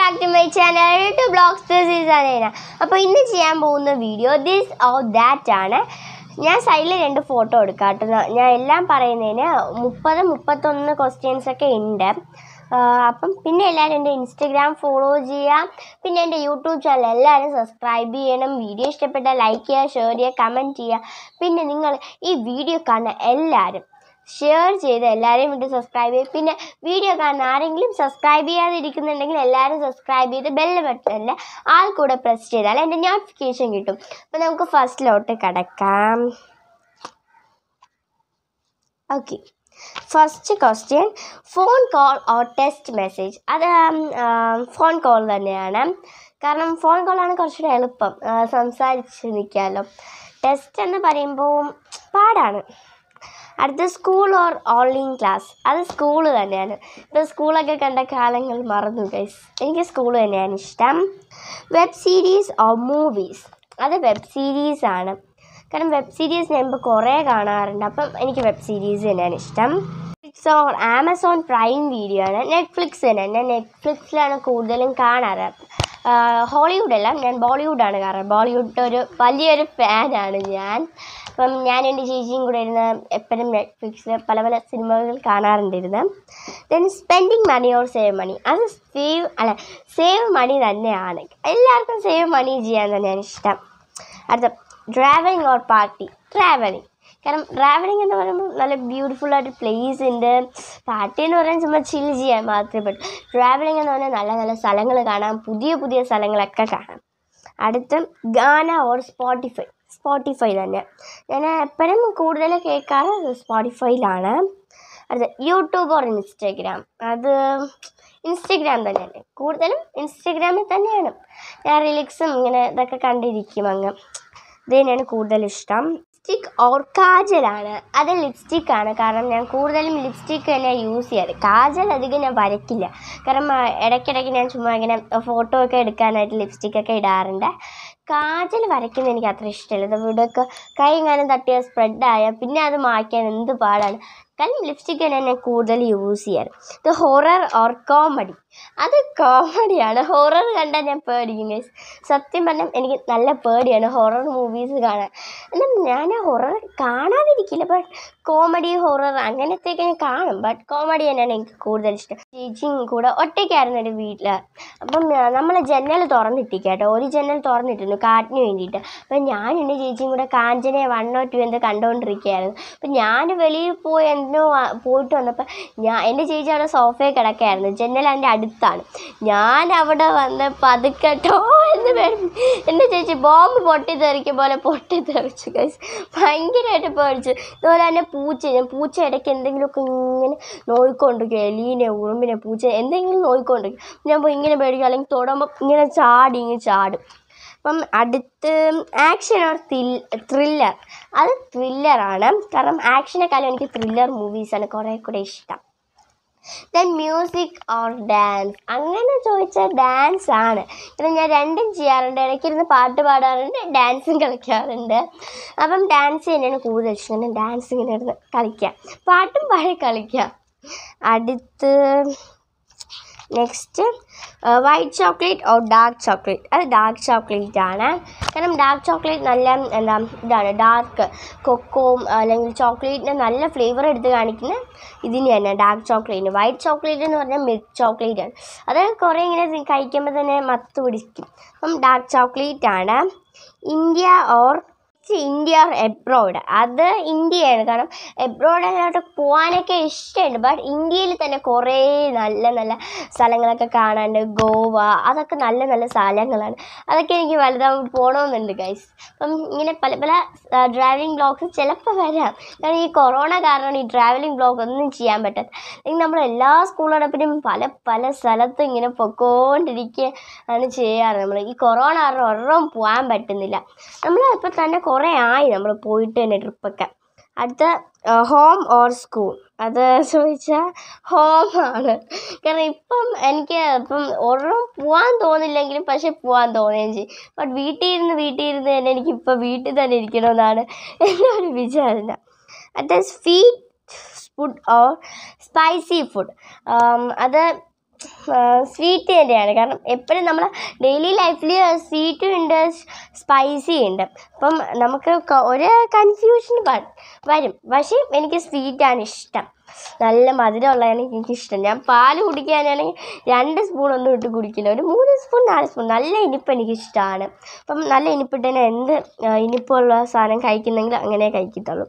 back to my channel Rittu Vlogs. This is Anaina. അപ്പോൾ ഇന്ന് ചെയ്യാൻ പോകുന്ന വീഡിയോ this or that ആണ്. ഞാൻ സൈഡിൽ രണ്ട് ഫോട്ടോ എടുക്കാം കേട്ടോ. ഞാൻ എല്ലാം പറയുന്നതിന് 30-31 ക്വസ്റ്റ്യൻസ് ഒക്കെ ഉണ്ട്. അപ്പം പിന്നെ എല്ലാവരും എൻ്റെ ഇൻസ്റ്റഗ്രാം ഫോളോ ചെയ്യാം. പിന്നെ എൻ്റെ യൂട്യൂബ് ചാനൽ എല്ലാവരും സബ്സ്ക്രൈബ് ചെയ്യണം. വീഡിയോ ഇഷ്ടപ്പെട്ടാൽ ലൈക്ക് ചെയ്യുക, ഷെയർ ചെയ്യുക, കമൻറ്റ് ചെയ്യുക. പിന്നെ നിങ്ങൾ ഈ വീഡിയോ കാണുന്ന എല്ലാവരും ഷെയർ ചെയ്ത് എല്ലാവരെയും വേണ്ടി സബ്സ്ക്രൈബ് ചെയ്ത് പിന്നെ വീഡിയോ കാണുന്ന ആരെങ്കിലും സബ്സ്ക്രൈബ് ചെയ്യാതിരിക്കുന്നുണ്ടെങ്കിൽ എല്ലാവരും സബ്സ്ക്രൈബ് ചെയ്ത് ബെല്ല് ബട്ടണിൽ ആൾ കൂടെ പ്രസ് ചെയ്താൽ എൻ്റെ നോട്ടിഫിക്കേഷൻ കിട്ടും. അപ്പോൾ നമുക്ക് ഫസ്റ്റിലോട്ട് കിടക്കാം. Okay, first question, phone call or text message. അത് ഫോൺ കോൾ തന്നെയാണ്. കാരണം ഫോൺ കോളാണ് കുറച്ചുകൂടെ എളുപ്പം, സംസാരിച്ച് നിൽക്കാമല്ലോ. ടെക്സ്റ്റ് എന്ന് പറയുമ്പോൾ പാടാണ്. അടുത്ത സ്കൂൾ ഓർ ഓൺലൈൻ ക്ലാസ്. അത് സ്കൂൾ തന്നെയാണ്. ഇപ്പോൾ സ്കൂളൊക്കെ കണ്ട കാലങ്ങൾ മറന്നു ഗൈസ്. എനിക്ക് സ്കൂൾ തന്നെയാണ് ഇഷ്ടം. Web series or movies. അത് വെബ് സീരീസാണ്. കാരണം വെബ് സീരീസ് ഞാൻ ഇപ്പോൾ കുറേ കാണാറുണ്ട്. അപ്പം എനിക്ക് വെബ് സീരീസ് തന്നെയാണ് ഇഷ്ടം. Netflix or Amazon Prime video ആണ്. നെറ്റ്ഫ്ലിക്സ് തന്നെ. ഞാൻ നെറ്റ്ഫ്ലിക്സിലാണ് കൂടുതലും കാണാറ്. ഹോളിവുഡല്ല, ഞാൻ ബോളിവുഡാണ് കാണാറ്. ബോളിവുഡ് ഒരു വലിയൊരു ഫാനാണ് ഞാൻ. അപ്പം ഞാൻ എൻ്റെ ചേച്ചിയും കൂടെ ഇരുന്ന് എപ്പോഴും നെറ്റ്ഫ്ലിക്സിൽ പല പല സിനിമകൾ കാണാറുണ്ടിരുന്നു. Then spending money or save money. അത് സേവ് മണി തന്നെയാണ്. എല്ലാവർക്കും സേവ് മണി ചെയ്യാൻ തന്നെയാണ് ഇഷ്ടം. അടുത്ത ട്രാവലിംഗ് ഓർ പാർട്ടി. ട്രാവലിംഗ്. കാരണം ട്രാവലിംഗ് എന്ന് പറയുമ്പോൾ നല്ല ബ്യൂട്ടിഫുള്ളായിട്ട് പ്ലേസ് ഉണ്ട്. പാർട്ടി എന്ന് പറയാൻ ചുമ്മാ ചിൽ ചെയ്യാൻ മാത്രമേ പറ്റൂ. ട്രാവലിംഗ് എന്ന് പറഞ്ഞാൽ നല്ല നല്ല സ്ഥലങ്ങൾ കാണാം, പുതിയ പുതിയ സ്ഥലങ്ങളൊക്കെ കാണാം. അടുത്ത് ഗാന ഓർ സ്പോട്ടിഫൈ. സ്പോട്ടിഫൈ തന്നെ. ഞാൻ എപ്പോഴും കൂടുതൽ കേൾക്കാറ് സ്പോട്ടിഫൈയിലാണ്. അടുത്ത യൂട്യൂബ് ഓർ ഇൻസ്റ്റഗ്രാം. അത് ഇൻസ്റ്റഗ്രാം തന്നെയാണ്. കൂടുതലും ഇൻസ്റ്റഗ്രാമിൽ തന്നെയാണ്. ഞാൻ റീൽസും ഇങ്ങനെ ഇതൊക്കെ കണ്ടിരിക്കും. അങ്ങ് ഇത് തന്നെയാണ് കൂടുതലിഷ്ടം. ലിപ്സ്റ്റിക് ഓർ കാജലാണ്. അത് ലിപ്സ്റ്റിക്കാണ്. കാരണം ഞാൻ കൂടുതലും ലിപ്സ്റ്റിക്ക് തന്നെയാണ് യൂസ് ചെയ്യാറ്. കാജൽ അധികം ഞാൻ വരയ്ക്കില്ല. കാരണം ഇടയ്ക്കിടയ്ക്ക് ഞാൻ ചുമ്മാ ഇങ്ങനെ ഫോട്ടോ ഒക്കെ എടുക്കാനായിട്ട് ലിപ്സ്റ്റിക്കൊക്കെ ഇടാറുണ്ട്. കാജൽ വരയ്ക്കുന്നത് എനിക്ക് അത്ര ഇഷ്ടമില്ല. ഇത് ഇവിടെയൊക്കെ കൈ എങ്ങാനും തട്ടിയാൽ സ്പ്രെഡായാൽ പിന്നെ അത് മായ്ക്കാൻ എന്ത് പാടാണ്. കാരണം ലിപ്സ്റ്റിക്ക് തന്നെ ഞാൻ കൂടുതൽ യൂസ് ചെയ്യാറ്. ഇത് ഹൊറർ ഓർ കോമഡി. അത് കോമഡിയാണ്. ഹൊറർ കണ്ടാൽ ഞാൻ പേടിക്കും ഗൈസ്. സത്യം പറഞ്ഞാൽ എനിക്ക് നല്ല പേടിയാണ് ഹൊറർ മൂവീസ് കാണാൻ. എന്നാൽ ഞാൻ ഹൊറർ കാണാതിരിക്കില്ല. ബട്ട് കോമഡി ഹൊറർ അങ്ങനത്തെയൊക്കെ ഞാൻ കാണും. ബട്ട് കോമഡി തന്നെയാണ് എനിക്ക് കൂടുതൽ ഇഷ്ടം. ചേച്ചിയും കൂടെ ഒറ്റയ്ക്കായിരുന്നു എൻ്റെ വീട്ടിൽ. അപ്പം നമ്മൾ ജനൽ തുറന്നിട്ടിരിക്കുക കേട്ടോ. ഒരു ജനൽ തുറന്നിട്ടിരുന്നു കാറ്റിന് വേണ്ടിയിട്ട്. അപ്പം ഞാനും എൻ്റെ ചേച്ചിയും കൂടെ കാഞ്ചന 1 or 2 എന്ത് കണ്ടുകൊണ്ടിരിക്കുകയായിരുന്നു. അപ്പം ഞാൻ വെളിയിൽ പോയി പോയിട്ട് വന്നപ്പോൾ എൻ്റെ ചേച്ചി അവിടെ സോഫയിൽ കിടക്കുകയായിരുന്നു. ജനൽ അതിൻ്റെ അടുത്താണ്. ഞാൻ അവിടെ വന്ന് പതുക്കട്ടോ എന്ന് പേടിച്ചു. എൻ്റെ ചേച്ചി ബോംബ് പൊട്ടിത്തെറിക്കും പോലെ പൊട്ടിത്തെറിച്ചു ഗൈസ്. ഭയങ്കരമായിട്ട് പേടിച്ചു. ഇതുപോലെ തന്നെ പൂച്ച ഇടയ്ക്ക് എന്തെങ്കിലുമൊക്കെ ഇങ്ങനെ നോയിക്കൊണ്ടിരിക്കും. എലീനെ, ഉറുമ്പിനെ, പൂച്ച എന്തെങ്കിലും നോയിക്കൊണ്ടിരിക്കും. ഞാൻ പോയി ഇങ്ങനെ പേടിക്കും. അല്ലെങ്കിൽ തൊടുമ്പോൾ ഇങ്ങനെ ചാടും. അപ്പം അടുത്ത് ആക്ഷൻ ഓർ ത്രില്ലർ. അത് ത്രില്ലറാണ്. കാരണം ആക്ഷനെക്കാളും എനിക്ക് ത്രില്ലർ മൂവീസാണ് കുറേ കൂടെ ഇഷ്ടം. Then music or dance. അങ്ങനെ ചോദിച്ചാൽ ഡാൻസ് ആണ്. കാരണം ഞാൻ രണ്ടും ചെയ്യാറുണ്ട്. ഇടയ്ക്കിരുന്ന് പാട്ട് പാടാറുണ്ട്, ഡാൻസും കളിക്കാറുണ്ട്. അപ്പം ഡാൻസ് തന്നെയാണ് കൂടുതൽ ഇഷ്ടം. ഡാൻസ് ഇങ്ങനെ ഇരുന്ന് കളിക്കാം, പാട്ടും പാടി കളിക്കാം. അടുത്ത് next white chocolate or dark chocolate. അത് ഡാർക്ക് ചോക്ലേറ്റ് ആണ്. കാരണം ഡാർക്ക് ചോക്ലേറ്റ് നല്ല ഇതാണ്. ഡാർക്ക് കൊക്കോവും അല്ലെങ്കിൽ ചോക്ലേറ്റിന് നല്ല ഫ്ലേവർ എടുത്ത് കാണിക്കുന്ന ഇതിന് തന്നെ ഡാർക്ക് ചോക്ലേറ്റിന്. വൈറ്റ് ചോക്ലേറ്റ് എന്ന് പറഞ്ഞാൽ മിൽക്ക് ചോക്ലേറ്റ് ആണ്. അത് കുറേ ഇങ്ങനെ കഴിക്കുമ്പോൾ തന്നെ മത്ത് പിടിക്കും. അപ്പം ഡാർക്ക് ചോക്ലേറ്റ് ആണ്. India or abroad. അത് ഇന്ത്യയാണ്. കാരണം എബ്രോഡിലോട്ട് പോകാനൊക്കെ ഇഷ്ടമുണ്ട്. ബട്ട് ഇന്ത്യയിൽ തന്നെ കുറേ നല്ല നല്ല സ്ഥലങ്ങളൊക്കെ കാണാനുണ്ട്. ഗോവ, അതൊക്കെ നല്ല നല്ല സ്ഥലങ്ങളാണ്. അതൊക്കെ എനിക്ക് വലുതാകുമ്പോൾ പോകണമെന്നുണ്ട് ഗൈസ്. അപ്പം ഇങ്ങനെ പല പല ട്രാവലിംഗ് ബ്ലോഗ്സ് ചിലപ്പോൾ വരാം. കാരണം ഈ കൊറോണ കാരണം ഈ ട്രാവലിംഗ് ബ്ലോഗ് ഒന്നും ചെയ്യാൻ പറ്റാത്ത. അല്ലെങ്കിൽ നമ്മൾ എല്ലാ സ്കൂളോടൊപ്പം പല പല സ്ഥലത്തും ഇങ്ങനെ പൊക്കോണ്ടിരിക്കുകയാണ് ചെയ്യാറ്. നമ്മൾ ഈ കൊറോണ കാരണം ഒരെണ്ണം പോകാൻ പറ്റുന്നില്ല. നമ്മൾ ഇപ്പം തന്നെ കുറേ ആയി നമ്മൾ പോയിട്ട് തന്നെ ട്രിപ്പൊക്കെ. അടുത്ത ഹോം ഓർ സ്കൂൾ. അത് ചോദിച്ചാൽ ഹോമാണ്. കാരണം എനിക്ക് ഒരെണ്ണം പോകാൻ തോന്നില്ലെങ്കിലും പക്ഷെ പോകാൻ തോന്നുകയും ചെയ്യും. ബട്ട് വീട്ടിൽ ഇരുന്ന് തന്നെ എനിക്കിപ്പോൾ വീട്ടിൽ തന്നെ ഇരിക്കണമെന്നാണ് എൻ്റെ ഒരു വിചാരണ. അടുത്ത sweet food or spicy food. അത് സ്വീറ്റ് തന്നെയാണ്. കാരണം എപ്പോഴും നമ്മൾ ഡെയിലി ലൈഫിൽ സ്വീറ്റും ഉണ്ട് സ്പൈസി ഉണ്ട്. അപ്പം നമുക്ക് ഒരു കൺഫ്യൂഷൻ വരും. പക്ഷേ എനിക്ക് സ്വീറ്റാണ് ഇഷ്ടം. നല്ല മധുരമുള്ളതാണ് എനിക്കിഷ്ടം. ഞാൻ പാൽ കുടിക്കാനാണെങ്കിൽ 2 സ്പൂണൊന്നും ഇട്ട് കുടിക്കില്ല, ഒരു 3 സ്പൂൺ 4 സ്പൂൺ. നല്ല ഇനിപ്പ് എനിക്കിഷ്ടമാണ്. അപ്പം നല്ല ഇനിപ്പിട്ടതിന് എന്ത് ഇനിപ്പുള്ള സാധനം കഴിക്കുന്നെങ്കിൽ അങ്ങനെ കഴിക്കത്തുള്ളൂ.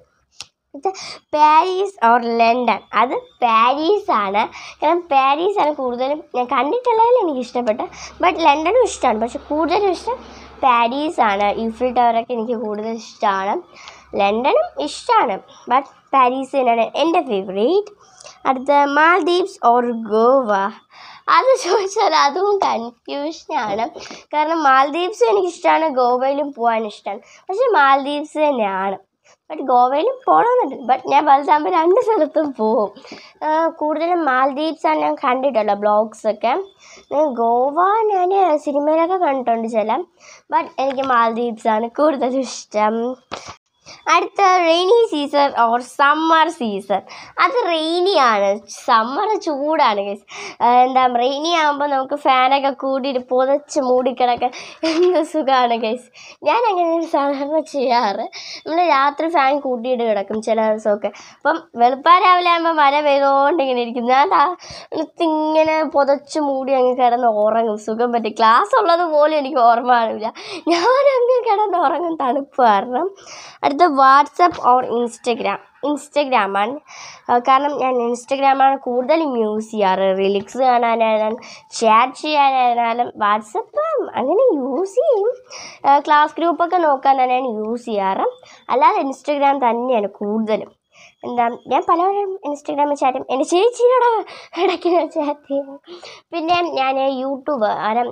പാരീസ് ഓർ ലണ്ടൻ, അത് പാരീസാണ്. കാരണം പാരീസാണ് കൂടുതലും ഞാൻ കണ്ടിട്ടുള്ളതിൽ എനിക്കിഷ്ടപ്പെട്ട. ബട്ട് ലണ്ടനും ഇഷ്ടമാണ്, പക്ഷെ കൂടുതലും ഇഷ്ടം പാരീസാണ്. ഈഫിൽ ടവറൊക്കെ എനിക്ക് കൂടുതൽ ഇഷ്ടമാണ്. ലണ്ടനും ഇഷ്ടമാണ്, ബട്ട് പാരീസ് തന്നെയാണ് എൻ്റെ ഫേവറേറ്റ്. അടുത്ത മാൽദീവ്സ് ഓർ ഗോവ, അത് ചോദിച്ചാൽ അതും കൺഫ്യൂഷനാണ്. കാരണം മാൽദീവ്സും എനിക്കിഷ്ടമാണ്, ഗോവയിലും പോകാൻ ഇഷ്ടമാണ്. പക്ഷേ മാൽദീവ്സ് തന്നെയാണ്. ബട്ട് ഗോവയിലും പോകണമെന്നുണ്ട്. ബട്ട് ഞാൻ വലുതാകുമ്പോൾ 2 സ്ഥലത്തും പോവും. കൂടുതലും മാൽദീവ്സാണ് ഞാൻ കണ്ടിട്ടുള്ളത് ബ്ലോഗ്സൊക്കെ. ഗോവ ഞാൻ സിനിമയിലൊക്കെ കണ്ടിട്ടുണ്ട് ചില. ബട്ട് എനിക്ക് മാൽദീവ്സാണ് കൂടുതലും ഇഷ്ടം. അടുത്ത rainy season or summer season, അത് റെയിനിയാണ്. സമ്മർ ചൂടാണ് ഗൈസ്. റെയിനി ആകുമ്പോൾ നമുക്ക് ഫാനൊക്കെ കൂട്ടിയിട്ട് പുതച്ച് മൂടിക്കിടക്കാൻ എന്ത് സുഖമാണ് ഗൈസ്. ഞാൻ അങ്ങനെയാണ് സാധാരണ ചെയ്യാറ്. നമ്മൾ രാത്രി ഫാൻ കൂട്ടിയിട്ട് കിടക്കും ചില ദിവസമൊക്കെ. അപ്പം വെളുപ്പാരാവിലെ ആകുമ്പോൾ മഴ പെയ്തുകൊണ്ട് ഇങ്ങനെ ഇരിക്കും. ഞാൻ ഇങ്ങനെ പുതച്ച് മൂടി അങ്ങ് കിടന്ന് ഉറങ്ങും, സുഖം പറ്റി. ക്ലാസ് ഉള്ളത് പോലും എനിക്ക് ഓർമ്മ കാണില്ല, ഞാനങ്ങ് കിടന്ന് ഉറങ്ങും തണുപ്പ് കാരണം. അടുത്ത വാട്സപ്പ് ഓർ ഇൻസ്റ്റഗ്രാമാണ്. കാരണം ഞാൻ ഇൻസ്റ്റഗ്രാമാണ് കൂടുതലും യൂസ് ചെയ്യാറ്. റീൽസ് കാണാനായാലും ചാറ്റ് ചെയ്യാനായാലും വാട്സപ്പ് അങ്ങനെ യൂസ് ചെയ്യും. ക്ലാസ് ഗ്രൂപ്പൊക്കെ നോക്കാനാണ് യൂസ് ചെയ്യാറ്. അല്ലാതെ ഇൻസ്റ്റഗ്രാം തന്നെയാണ് കൂടുതലും. ഞാൻ പലവരും ഇൻസ്റ്റഗ്രാമിൽ ചാറ്റ് ചെയ്യും. എൻ്റെ ചേച്ചിയോടെ ഇടയ്ക്ക് ചാറ്റ് ചെയ്യും. പിന്നെ ഞാൻ യൂട്യൂബ്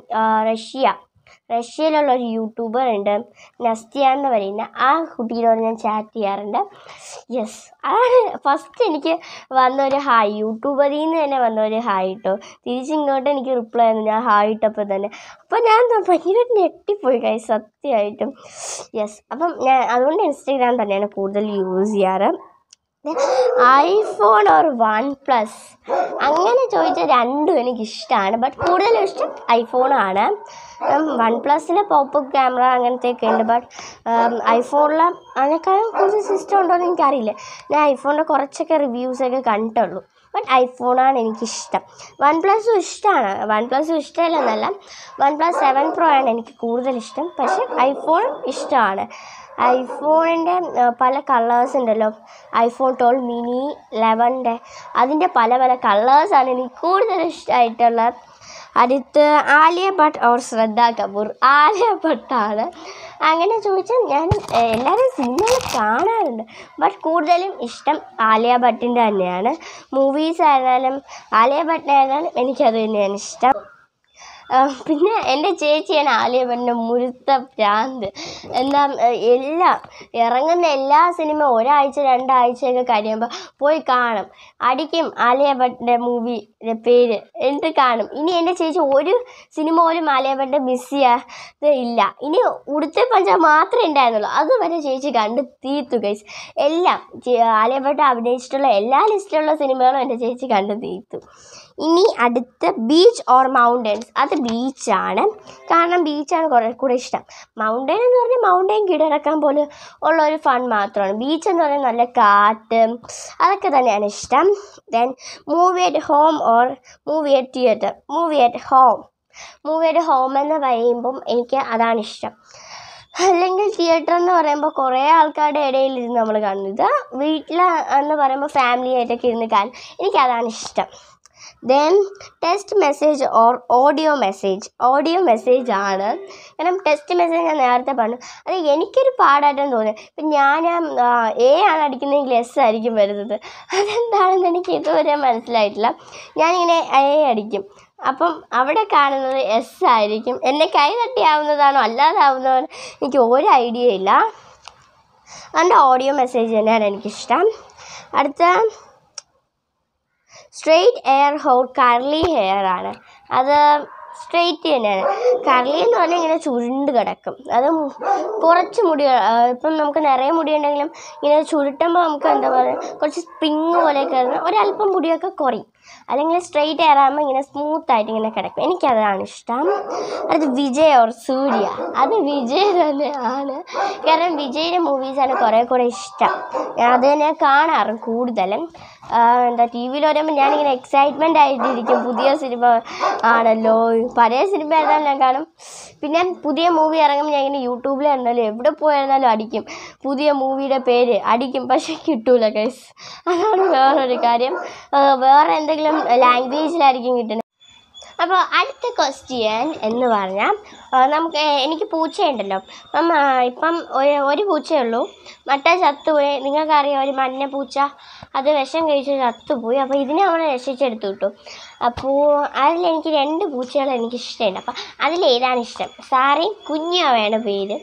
റഷ്യയിലുള്ളൊരു യൂട്യൂബർ ഉണ്ട്, നസ്തിയ എന്ന് പറയുന്ന ആ കുട്ടിയോട് ഞാൻ ചാറ്റ് ചെയ്യാറുണ്ട്. യെസ്, അതാണ് ഫസ്റ്റ് എനിക്ക് വന്നൊരു ഹായ്. യൂട്യൂബറിൽ നിന്ന് തന്നെ വന്നൊരു ഹായ് ഇട്ടോ. തിരിച്ചിങ്ങോട്ട് എനിക്ക് റിപ്ലൈ തന്നു ഞാൻ ഹായ് ഇട്ടപ്പോൾ തന്നെ. അപ്പോൾ ഞാൻ ഭയങ്കര ഞെട്ടിപ്പോയി guys, സത്യമായിട്ടും. യെസ്, അപ്പം ഞാൻ അതുകൊണ്ട് ഇൻസ്റ്റഗ്രാം തന്നെയാണ് കൂടുതൽ യൂസ് ചെയ്യാറ്. ഐഫോൺ ഓർ OnePlus, അങ്ങനെ ചോദിച്ചാൽ രണ്ടും എനിക്കിഷ്ടമാണ്. ബട്ട് കൂടുതലും ഇഷ്ടം ഐഫോണാണ്. OnePlusൽ പോപ്പപ്പ് ക്യാമറ അങ്ങനത്തെയൊക്കെ ഉണ്ട്. ബട്ട് ഐഫോണിൽ അതിനേക്കാളും കൂടുതൽ സിസ്റ്റം ഉണ്ടോ എന്ന് എനിക്കറിയില്ല. ഞാൻ ഐഫോണിൻ്റെ കുറച്ചൊക്കെ റിവ്യൂസൊക്കെ കണ്ടിട്ടുള്ളൂ. ബട്ട് ഐഫോണാണ് എനിക്കിഷ്ടം. OnePlusഉം ഇഷ്ടമാണ്. OnePlusഉം ഇഷ്ടമില്ലെന്നല്ല, OnePlus 7 Pro ആണ് എനിക്ക് കൂടുതലിഷ്ടം. പക്ഷേ ഐഫോണും ഇഷ്ടമാണ്. ഐഫോണിൻ്റെ പല കളേഴ്സ് ഉണ്ടല്ലോ, ഐഫോൺ 12 മിനി 11 അതിൻ്റെ പല പല കളേഴ്സാണ് എനിക്ക് കൂടുതൽ ഇഷ്ടമായിട്ടുള്ളത്. അടുത്ത് ആലിയ ഭട്ട് ഓർ ശ്രദ്ധ കപൂർ, ആലിയ ഭട്ടാണ്. അങ്ങനെ ചോദിച്ചാൽ ഞാൻ എല്ലാവരും സിനിമകൾ കാണാറുണ്ട്. ബട്ട് കൂടുതലും ഇഷ്ടം ആലിയ ഭട്ടിൻ്റെ തന്നെയാണ്. മൂവീസ് ആയിരുന്നാലും ആലിയ ഭട്ടിനായിരുന്നാലും എനിക്കത് തന്നെയാണ് ഇഷ്ടം. പിന്നെ എൻ്റെ ചേച്ചിയാണ് ആലിയ ഭട്ടിൻ്റെ മുഴുത്ത ഭ്രാന്ത്. ഇറങ്ങുന്ന എല്ലാ സിനിമ 1 ആഴ്ച 2 ആഴ്ചയൊക്കെ കഴിയുമ്പോൾ പോയി കാണും, അടിക്കും ആലിയ ഭട്ടിൻ്റെ മൂവിയുടെ പേര്, എന്നിട്ട് കാണും. ഇനി എൻ്റെ ചേച്ചി ഒരു സിനിമ പോലും ആലിയ ഭട്ട് മിസ് ചെയ്യാതെ ഇല്ല. ഇനി ഉടുത്ത പഞ്ചാബ് മാത്രമേ ഉണ്ടായിരുന്നുള്ളൂ, അതുവരെ ചേച്ചി കണ്ട് തീർത്തു ഗൈസ്. എല്ലാം ആലിയ ഭട്ട് അഭിനയിച്ചിട്ടുള്ള എല്ലാ ലിസ്റ്റിലുള്ള സിനിമകളും എൻ്റെ ചേച്ചി കണ്ട് തീർത്തു. ഇനി അടുത്ത ബീച്ച് ഓർ മൗണ്ടൻസ്, അത് ബീച്ചാണ്. കാരണം ബീച്ചാണ് കുറേ കൂടെ ഇഷ്ടം. മൗണ്ടൻ എന്ന് പറഞ്ഞാൽ മൗണ്ടൻ കീഴടക്കാൻ പോലും ഉള്ള ഒരു ഫൺ മാത്രമാണ്. ബീച്ച് എന്ന് പറഞ്ഞാൽ നല്ല കാറ്റ്, അതൊക്കെ തന്നെയാണ് ഇഷ്ടം. Then movie at home or movie at theatre. Movie at home എന്ന് പറയുമ്പം എനിക്ക് അതാണ് ഇഷ്ടം. അല്ലെങ്കിൽ തിയേറ്റർ എന്ന് പറയുമ്പോൾ കുറേ ആൾക്കാരുടെ ഇടയിലിരുന്ന് നമ്മൾ കാണുന്നത്. വീട്ടിൽ എന്ന് പറയുമ്പോൾ ഫാമിലി ആയിട്ടൊക്കെ ഇരുന്ന് കാണും, എനിക്കതാണ് ഇഷ്ടം. Then text message or audio message ആണ്. കാരണം ടെക്സ്റ്റ് മെസ്സേജ് ഞാൻ നേരത്തെ പറഞ്ഞു, അത് എനിക്കൊരു പാടായിട്ടെന്ന് തോന്നി. ഇപ്പം ഞാൻ എ ആണ് അടിക്കുന്നതെങ്കിൽ എസ് ആയിരിക്കും വരുന്നത്. അതെന്താണെന്ന് എനിക്ക് ഇതുവരെ മനസ്സിലായിട്ടില്ല. ഞാനിങ്ങനെ എ അടിക്കും, അപ്പം അവിടെ കാണുന്നത് എസ് ആയിരിക്കും. എന്നെ കൈ തട്ടിയാവുന്നതാണോ അല്ലാതാവുന്നതോ എനിക്ക് ഒരു ഐഡിയ ഇല്ല. അതുകൊണ്ട് ഓഡിയോ മെസ്സേജ് തന്നെയാണ് എനിക്കിഷ്ടം. അടുത്ത straight hair or curly hair ആണ്. അത് സ്ട്രെയിറ്റ് തന്നെയാണ്. കർലി എന്ന് പറഞ്ഞാൽ ഇങ്ങനെ ചുരുണ്ട് കിടക്കും. അത് കുറച്ച് മുടി, ഇപ്പം നമുക്ക് നിറയെ മുടി ഉണ്ടെങ്കിലും ഇങ്ങനെ ചുരുട്ടുമ്പോൾ നമുക്ക് എന്താ പറയുക, കുറച്ച് സ്പ്രിങ് പോലെയൊക്കെ ഒരല്പം മുടിയൊക്കെ കുറയും. അല്ലെങ്കിൽ സ്ട്രെയിറ്റ് ഹെയർ ആകുമ്പോൾ ഇങ്ങനെ സ്മൂത്തായിട്ട് ഇങ്ങനെ കിടക്കും. എനിക്കതാണ് ഇഷ്ടം. അത് വിജയ് ഓർ സൂര്യ, അത് വിജയ് തന്നെയാണ്. കാരണം വിജയുടെ മൂവീസാണ് കുറേ കൂടെ ഇഷ്ടം. അത് തന്നെ കാണാറും കൂടുതലും. എന്താ ടി വിയിൽ വരുമ്പോൾ ഞാനിങ്ങനെ എക്സൈറ്റ്മെൻ്റ് ആയിട്ടിരിക്കും. പുതിയ സിനിമ ആണല്ലോ, പഴയ സിനിമ ആയിരുന്നാലും ഞാൻ കാണും. പിന്നെ പുതിയ മൂവി ഇറങ്ങുമ്പോൾ ഞാൻ ഇങ്ങനെ യൂട്യൂബിൽ ആയിരുന്നാലും എവിടെ പോയിരുന്നാലും അടിക്കും, പുതിയ മൂവിയുടെ പേര് അടിക്കും. പക്ഷേ കിട്ടൂല ഗൈസ്, അതാണ് വേറൊരു കാര്യം. വേറെ എന്തെങ്കിലും ലാംഗ്വേജിലായിരിക്കും കിട്ടുന്നത്. അപ്പോൾ അടുത്ത ക്വസ്റ്റ്യൻ എന്ന് പറഞ്ഞാൽ എനിക്ക് പൂച്ചയുണ്ടല്ലോ. ഇപ്പം ഒരു പൂച്ചയേ ഉള്ളൂ, മറ്റേ ചത്തുപോയി. നിങ്ങൾക്കറിയാം, ഒരു മഞ്ഞ പൂച്ച, അത് വിഷം കഴിച്ച് ചത്തുപോയി. അപ്പോൾ ഇതിനെ അവളെ രക്ഷിച്ചെടുത്തു കിട്ടും. അപ്പോൾ അതിലെനിക്ക് 2 പൂച്ചകൾ എനിക്കിഷ്ടമുണ്ട്. അപ്പോൾ അതിലേതാണ് ഇഷ്ടം? സാറേയും കുഞ്ഞാവയാണ് പേര്.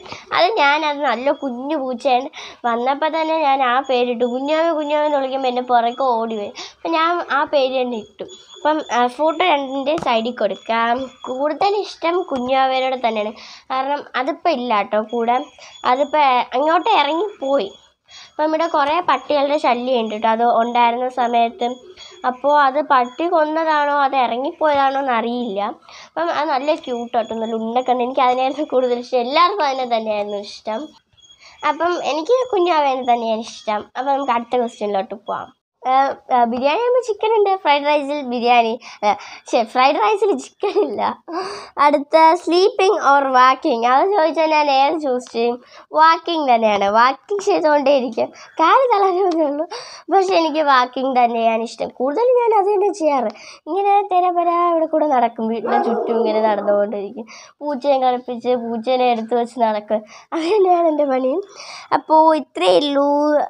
അത് നല്ല കുഞ്ഞു പൂച്ചയാണ്. വന്നപ്പോൾ തന്നെ ഞാൻ ആ പേരിട്ടു. കുഞ്ഞാവെന്ന് വിളിക്കുമ്പോൾ എൻ്റെ പുറകെ ഓടി വരും. അപ്പം ഞാൻ ആ പേര് തന്നെ ഇട്ടു. അപ്പം ഫോട്ടോ 2 സൈഡിൽ കൊടുക്കാം. കൂടുതൽ ഇഷ്ടം കുഞ്ഞാവേരോട് തന്നെയാണ്. കാരണം അതിപ്പോൾ ഇല്ല കേട്ടോ കൂടെ, അതിപ്പോൾ അങ്ങോട്ട് ഇറങ്ങിപ്പോയി. അപ്പം ഇവിടെ കുറേ പട്ടികളുടെ ശല്യം ഉണ്ട് കേട്ടോ അത് ഉണ്ടായിരുന്ന സമയത്ത്. അപ്പോൾ അത് പട്ടി കൊന്നതാണോ അത് ഇറങ്ങിപ്പോയതാണോ എന്നറിയില്ല. അപ്പം അത് നല്ല ക്യൂട്ടാട്ടോ, നല്ല ഉണ്ടക്കണ്ട്. എനിക്ക് അതിനായിരുന്നു കൂടുതൽ ഇഷ്ടം. എല്ലാവർക്കും അതിനെ തന്നെയായിരുന്നു ഇഷ്ടം. അപ്പം എനിക്ക് കുഞ്ഞാവേനെ തന്നെയാണ് ഇഷ്ടം. അപ്പം നമുക്ക് അടുത്ത ക്വസ്റ്റ്യനിലോട്ട് പോവാം. ബിരിയാണി ആകുമ്പോൾ ചിക്കൻ ഉണ്ട്, ഫ്രൈഡ് റൈസിൽ ബിരിയാണി, ഫ്രൈഡ് റൈസിൽ ചിക്കൻ ഇല്ല. അടുത്ത സ്ലീപ്പിംഗ് ഓർ വാക്കിംഗ്, അത് ചോദിച്ചാൽ ഞാൻ ഏത് ചൂസ് ചെയ്യും? വാക്കിംഗ് തന്നെയാണ്. വാക്കിംഗ് ചെയ്തുകൊണ്ടേ ഇരിക്കും, കാല് തളരുന്നേ ഉള്ളൂ. പക്ഷെ എനിക്ക് വാക്കിംഗ് തന്നെയാണ് ഇഷ്ടം. കൂടുതലും ഞാൻ അത് തന്നെ ചെയ്യാറ്. ഇങ്ങനെ തെരപര ഇവിടെ കൂടെ നടക്കും, വീടിൻ്റെ ചുറ്റും ഇങ്ങനെ നടന്നുകൊണ്ടിരിക്കും. പൂച്ചയെ കളിപ്പിച്ച് പൂച്ചേനെ എടുത്ത് വെച്ച് നടക്കും, അത് തന്നെയാണ് എൻ്റെ പണിയും. അപ്പോൾ ഇത്രയേ ഉള്ളൂ.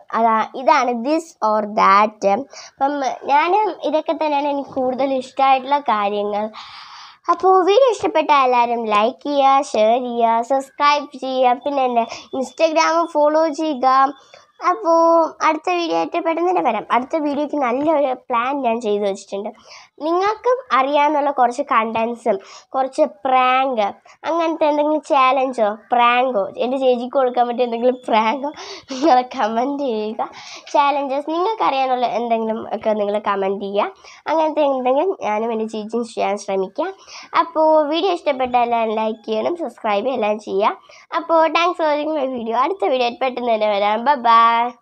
ഇതാണ് ദിസ് ഓർ ദാറ്റ്. അപ്പം ഞാൻ ഇതൊക്കെ തന്നെയാണ് എനിക്ക് കൂടുതൽ ഇഷ്ടമായിട്ടുള്ള കാര്യങ്ങൾ. അപ്പോൾ വീഡിയോ ഇഷ്ടപ്പെട്ട എല്ലാവരും ലൈക്ക് ചെയ്യുക, ഷെയർ ചെയ്യുക, സബ്സ്ക്രൈബ് ചെയ്യുക, പിന്നെ എൻ്റെ ഇൻസ്റ്റഗ്രാം ഫോളോ ചെയ്യുക. അപ്പോൾ അടുത്ത വീഡിയോ ആയിട്ട് പെട്ടെന്ന് തന്നെ വരാം. അടുത്ത വീഡിയോയ്ക്ക് നല്ലൊരു പ്ലാൻ ഞാൻ ചെയ്തു വെച്ചിട്ടുണ്ട്. നിങ്ങൾക്കും അറിയാമെന്നുള്ള കുറച്ച് കണ്ടൻസും കുറച്ച് പ്രാങ്ക്, അങ്ങനത്തെ എന്തെങ്കിലും ചാലഞ്ചോ പ്രാങ്കോ, എൻ്റെ ചേച്ചിക്ക് കൊടുക്കാൻ പറ്റിയ എന്തെങ്കിലും പ്രാങ്കോ നിങ്ങൾ കമൻറ്റ് ചെയ്യുക. ചാലഞ്ചസ് നിങ്ങൾക്കറിയാനുള്ള എന്തെങ്കിലും ഒക്കെ നിങ്ങൾ കമൻറ്റ് ചെയ്യുക. അങ്ങനത്തെ എന്തെങ്കിലും ഞാനും എൻ്റെ ചേച്ചിയും ചെയ്യാൻ ശ്രമിക്കാം. അപ്പോൾ വീഡിയോ ഇഷ്ടപ്പെട്ട എല്ലാവരും ലൈക്ക് ചെയ്യണം, സബ്സ്ക്രൈബ് എല്ലാം ചെയ്യുക. അപ്പോൾ thanks for watching my video. അടുത്ത വീഡിയോ ആയിട്ട് പെട്ടെന്ന് തന്നെ വരാം. ബൈ.